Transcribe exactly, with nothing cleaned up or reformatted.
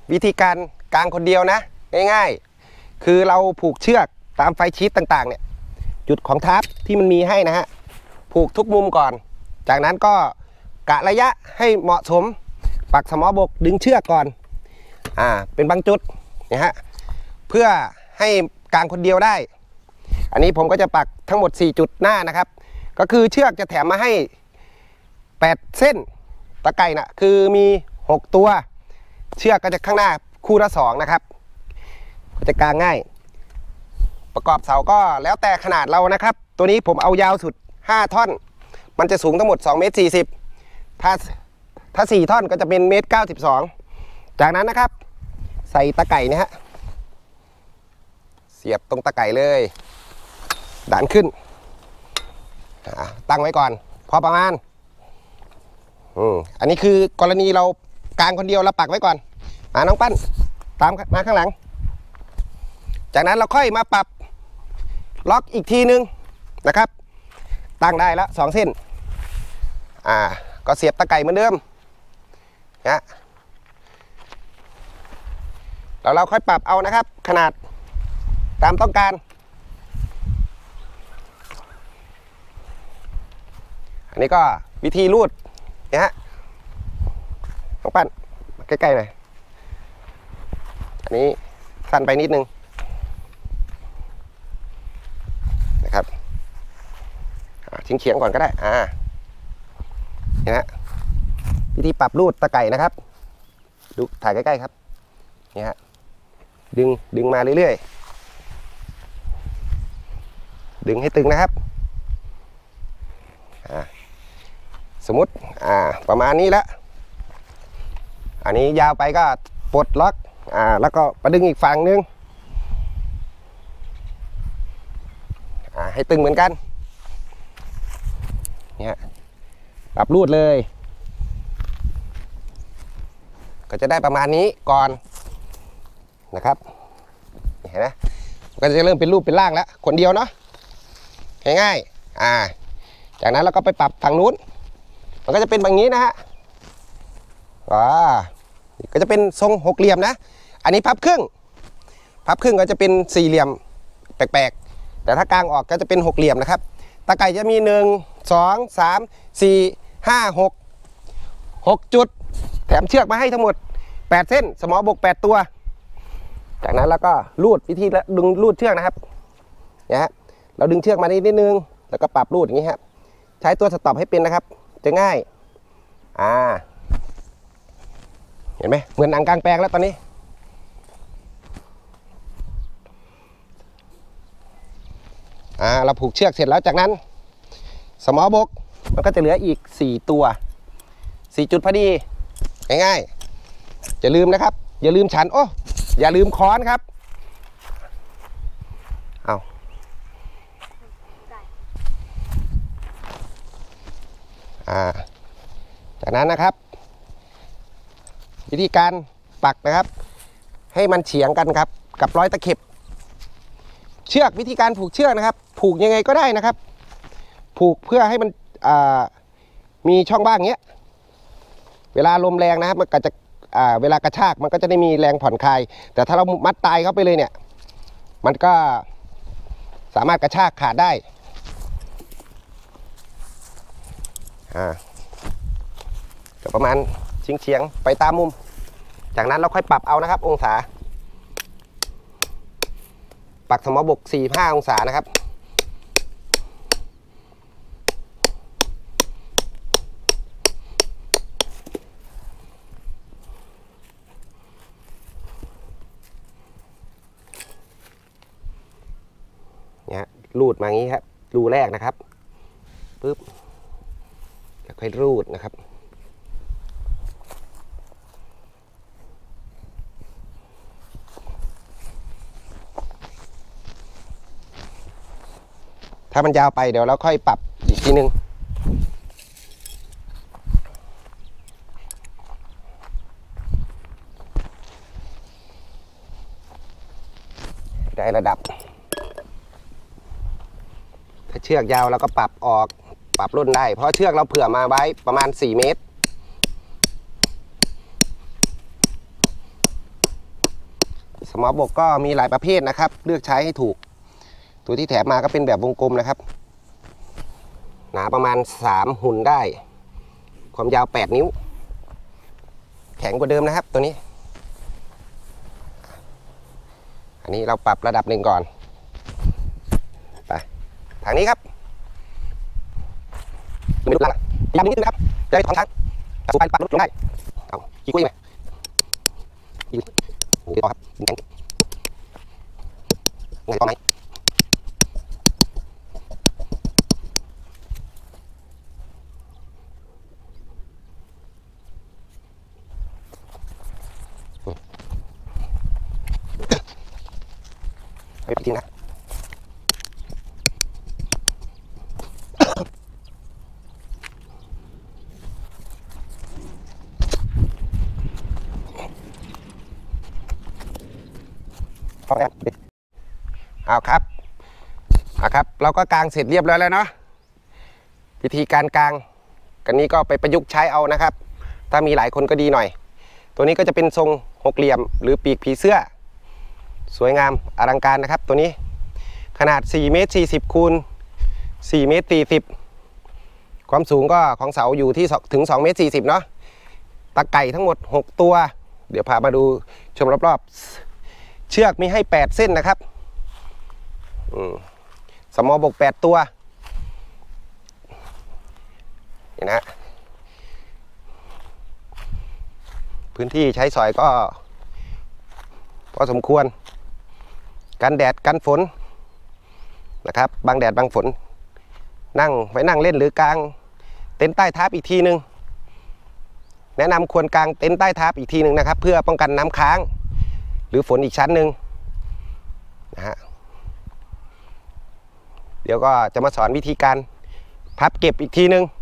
วิธีการกางคนเดียวนะง่ายๆคือเราผูกเชือกตามไฟชีตต่างๆเนี่ยจุดของทับที่มันมีให้นะฮะผูกทุกมุมก่อนจากนั้นก็กะระยะให้เหมาะสมปักสมอบกดึงเชือกก่อนอ่าเป็นบางจุดนะฮะเพื่อให้กางคนเดียวได้อันนี้ผมก็จะปักทั้งหมดสี่จุดหน้านะครับก็คือเชือกจะแถมมาให้แปดเส้นตะไคร่นะคือมีหกตัวเชือกก็จะข้างหน้าคู่ละสองนะครับก็จะกางง่ายประกอบเสาก็แล้วแต่ขนาดเรานะครับตัวนี้ผมเอายาวสุดห้าท่อนมันจะสูงทั้งหมดสองเมตรสี่สิบถ้าถ้าสี่ท่อนก็จะเป็นเมตรเก้าสิบสองจากนั้นนะครับใส่ตะไคร่เนี่ยฮะเสียบตรงตะไคร่เลยดันขึ้นตั้งไว้ก่อนพอประมาณอืมอันนี้คือกรณีเรากางคนเดียวเราปักไว้ก่อนมาน้องปั้นตามมาข้างหลังจากนั้นเราค่อยมาปรับล็อกอีกทีนึงนะครับตั้งได้แล้วสองเส้นอ่าก็เสียบตะไคร่เหมือนเดิมนะแล้วเราค่อยปรับเอานะครับขนาดตามต้องการอันนี้ก็วิธีรูดนะฮะน้องปั้นใกล้ๆหน่อยอันนี้สั้นไปนิดนึงนะครับชิ้นเฉียงก่อนก็ได้อ่านี่ฮะวิธีปรับรูดตะไคร่นะครับดูถ่ายใกล้ๆครับนี่ฮะดึงดึงมาเรื่อยๆดึงให้ตึงนะครับอ่าสมมติอ่าประมาณนี้แล้วอันนี้ยาวไปก็ปลดล็อกอ่าแล้วก็มาดึงอีกฝั่งนึงอ่าให้ตึงเหมือนกันเนี่ยปรับรูดเลยก็จะได้ประมาณนี้ก่อนนะครับเห็นไหมก็จะเริ่มเป็นรูปเป็นร่างแล้วคนเดียวเนาะง่ายๆอ่าจากนั้นเราก็ไปปรับฝั่งนู้นมันก็จะเป็นแบบนี้นะฮะว้าก็จะเป็นทรงหกเหลี่ยมนะอันนี้พับครึ่งพับครึ่งก็จะเป็นสี่เหลี่ยมแปลกๆแต่ถ้ากางออกก็จะเป็นหกเหลี่ยมนะครับตะไคร่จะมีหนึ่งสองสามสี่ห้าหกหกจุดแถมเชือกมาให้ทั้งหมดแปดเส้นสมอบกแปดตัวจากนั้นเราก็รูดวิธีดึงรูดเชือกนะครับเนี่ยฮะเราดึงเชือกมานิดนิดนึงแล้วก็ปรับรูดอย่างนี้ครับใช้ตัวสต็อปให้เป็นนะครับจะง่ายอ่าเห็นไหมเหมือนหนังกลางแปลงแล้วตอนนี้อ่าเราผูกเชือกเสร็จแล้วจากนั้นสมอบกมันก็จะเหลืออีกสี่ตัวสี่จุดพอดีง่ายๆอย่าลืมนะครับอย่าลืมฉันโอ้อย่าลืมค้อนครับเอาอ่าจากนั้นนะครับวิธีการปักนะครับให้มันเฉียงกันครับกับร้อยตะเข็บเชือกวิธีการผูกเชือกนะครับผูกยังไงก็ได้นะครับผูกเพื่อให้มันมีช่องว่างเงี้ยเวลาลมแรงนะครับมันก็จะเวลากระชากมันก็จะได้มีแรงผ่อนคลายแต่ถ้าเรามัดตายเข้าไปเลยเนี่ยมันก็สามารถกระชากขาดได้อ่าก็ประมาณเฉียงๆไปตามมุมจากนั้นเราค่อยปรับเอานะครับองศาปักสมอบกสี่ห้าองศานะครับเนี่ยรูดมาอย่างนี้ครับรูแรกนะครับปึ๊บแล้วค่อยรูดนะครับถ้ามันยาวไปเดี๋ยวเราค่อยปรับอีกทีนึงได้ระดับถ้าเชือกยาวเราก็ปรับออกปรับรุ่นได้เพราะเชือกเราเผื่อมาไว้ประมาณสี่เมตรสมอบกก็มีหลายประเภทนะครับเลือกใช้ให้ถูกตัวที่แถมมาก็เป็นแบบวงกลมนะครับหนาประมาณสามหุ่นได้ความยาวแปดนิ้วแข็งกว่าเดิมนะครับตัวนี้อันนี้เราปรับระดับหนึ่งก่อนไปทางนี้ครับไม่ดูหลังยาวนิดนึงครับจะได้ถอนทางสูบไปปรับลดลงได้เอากี่กุ้ยไหมกี่โอ้ยต่อครับแข็งไงต่อไหมไปจริงนะพอแล้วเอาครับเอาครับเราก็กางเสร็จเรียบร้อยแล้วเนาะวิธีการกางกันนี้ก็ไปประยุกต์ใช้เอานะครับถ้ามีหลายคนก็ดีหน่อยตัวนี้ก็จะเป็นทรงหกเหลี่ยมหรือปีกผีเสื้อสวยงามอลังการนะครับตัวนี้ขนาดสี่เมตรสี่สิบคูณสี่เมตรสี่สิบความสูงก็ของเสาอยู่ที่ถึงสองเมตรสี่สิบเนาะตะไก่ทั้งหมดหกตัวเดี๋ยวพามาดูชมรอบๆเชือกมีให้แปดเส้นนะครับสมอบกแปดตัวนี่นะพื้นที่ใช้สอยก็พอสมควรกันแดดกันฝนนะครับบางแดดบางฝนนั่งไว้นั่งเล่นหรือกางเต็นท์ใต้ทับอีกทีนึงแนะนำควรกางเต็นท์ใต้ทับอีกทีนึงนะครับเพื่อป้องกันน้ำค้างหรือฝนอีกชั้นหนึ่งนะฮะเดี๋ยวก็จะมาสอนวิธีการพับเก็บอีกทีนึง